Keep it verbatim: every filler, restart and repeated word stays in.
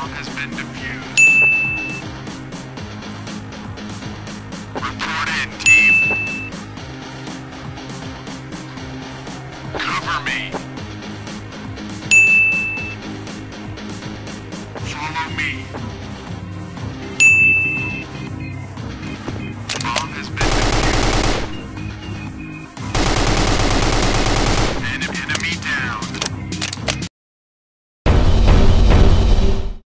bomb has been defused. Report in, team. Cover me. Follow me.